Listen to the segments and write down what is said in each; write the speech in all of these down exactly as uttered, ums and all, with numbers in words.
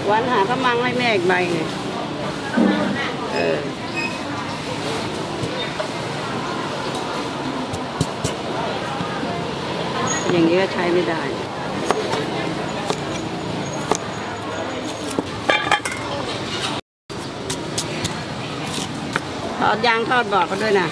วันหากระมังให้แม่อีกใบไงเอออย่างนี้ก็ใช้ไม่ได้ทอดยางทอดบอกกันด้วยนะ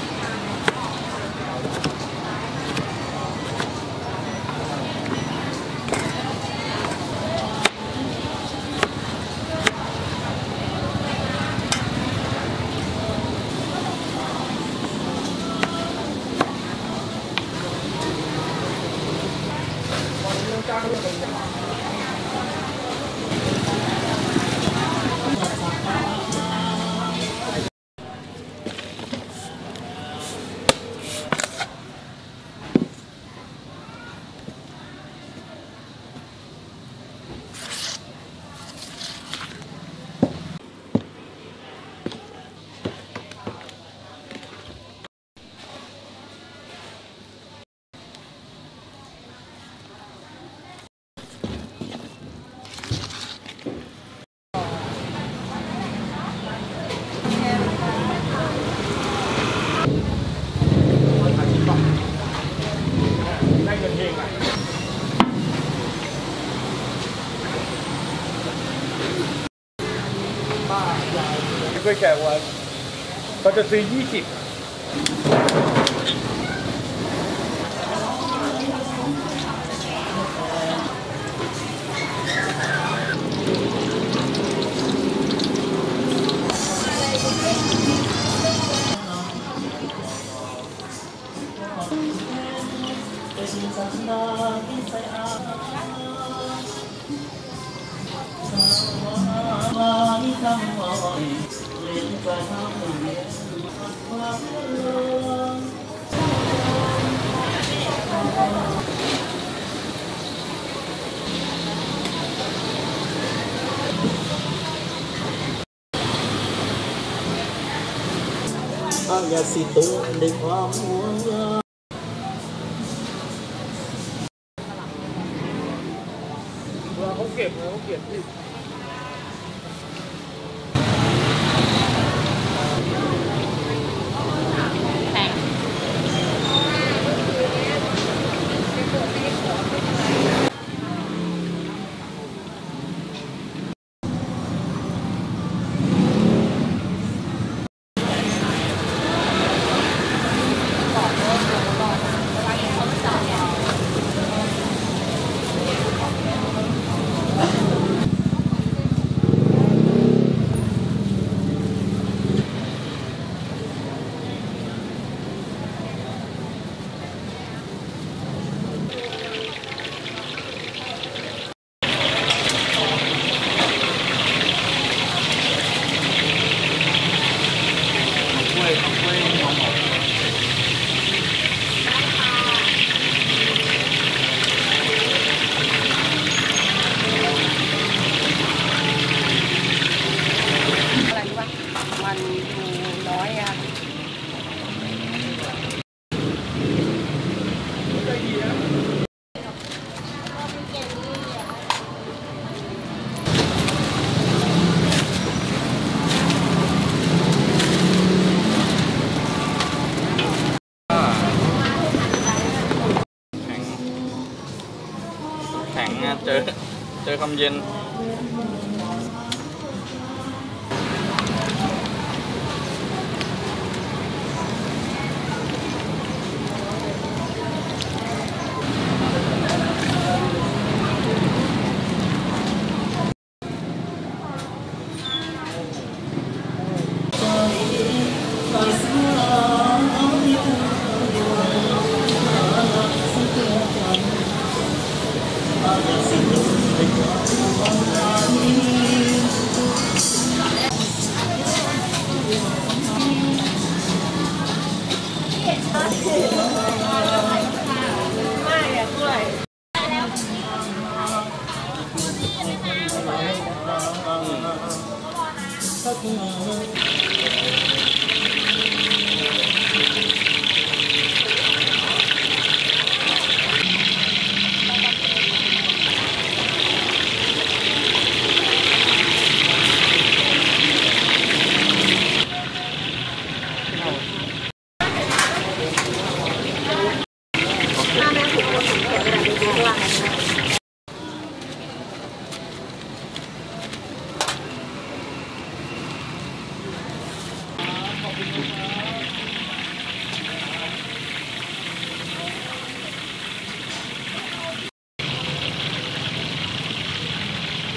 เคยแก่วันเขาจะซื้อยี่สิบอย่าสิตัวในความห่วงใยเราเขาเก็บเราเขาเก็บที่เจอเจอความเย็น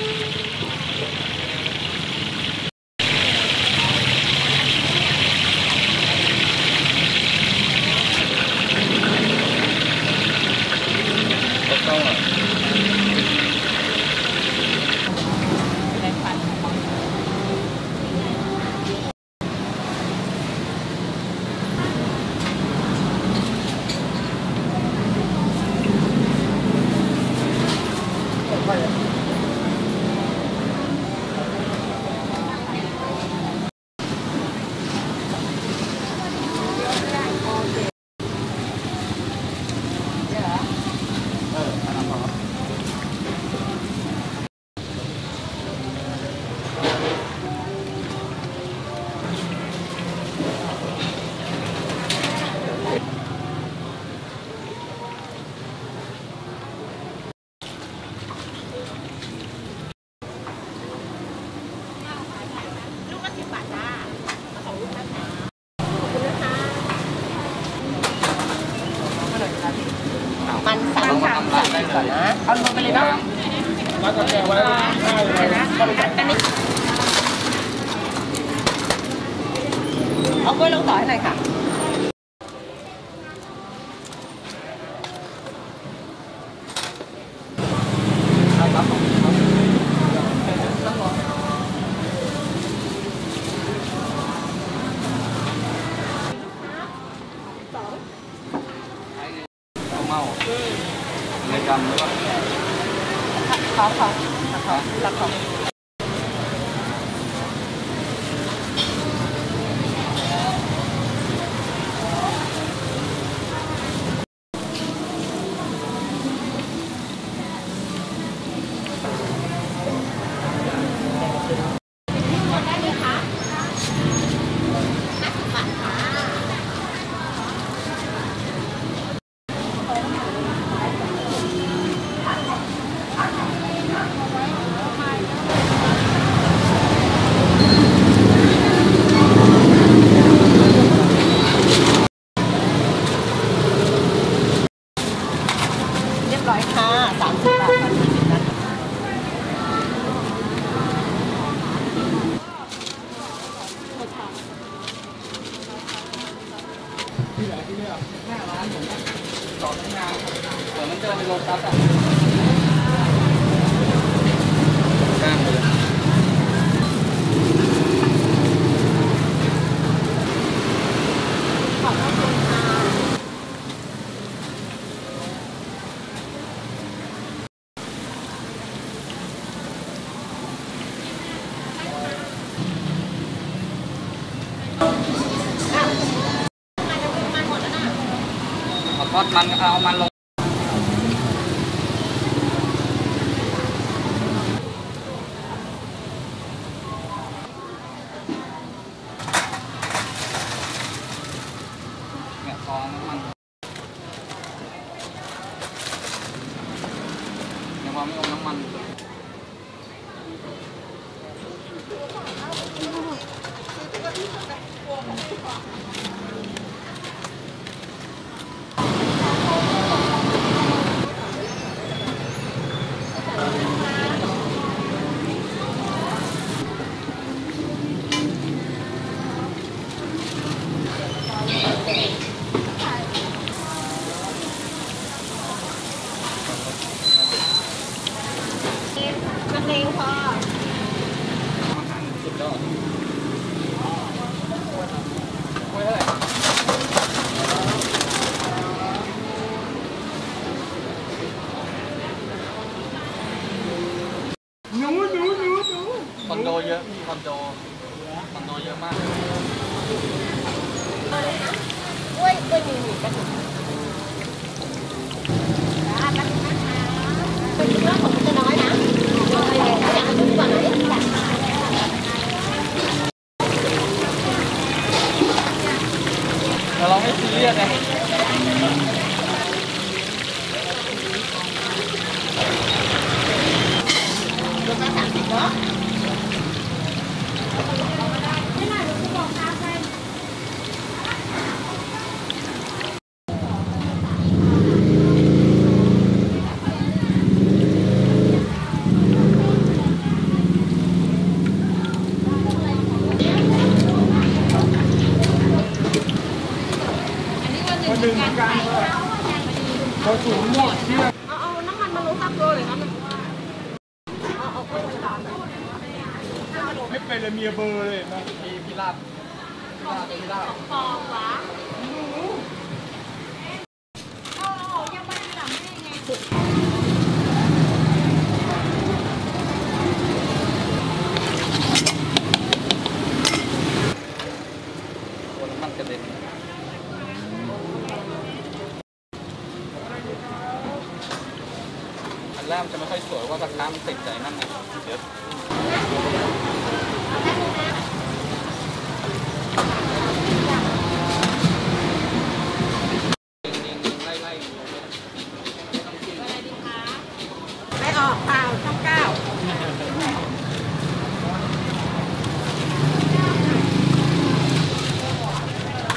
มันสามสามสามก่อนนะเอาลงไปเลยเนาะร้านกาแฟไว้ได้เลยนะอันนี้เอากล้วยลงต่อให้หน่อยค่ะเมาในกรรมหรือเปล่าขอขอขอรับของร้อยค่ะสามสิบบาทค่ะสี่สิบนะคะที่ไหนที่เนี่ยหน้าร้านผมต่อทั้งงานเหมือนมันเดินไปโรตัสอ่ะข้างเลยขอบคุณค่ะทอดมันเอามันลงเนี่ยซองน้ำมันเดี๋ยวพอไม่ลงน้ำมันนักเลงพอสุดยอดไว้เท่าไหร่หนูหนูหนูหนูคอนโดเยอะพี่คอนโดคอนโดเยอะมากกล้วยกล้วยมีหมี่กระถิ่นจ้าตั้งนะคะเป็นเรื่องของมันจะน้อยนะอยากดูก่อนเลยอยากแต่เราไม่ซีเรียสไงดูมาสามสิบเนาะพอสูงหมดที่เอาเอาน้ำมันมาลงซับโรเลยครับเอาเอากล้วยมาต่อไม่เป็นเลยเมียเบอร์เลยนะมีพิราบพิราบพิราบฟองหวะเอาเอายังไม่ได้หลังได้ไงตัวน้ำมันกระเด็นอันแรกมันจะไม่ค่อยสวยว่ากระทะมันติดใจนั่นไงเดี๋ยว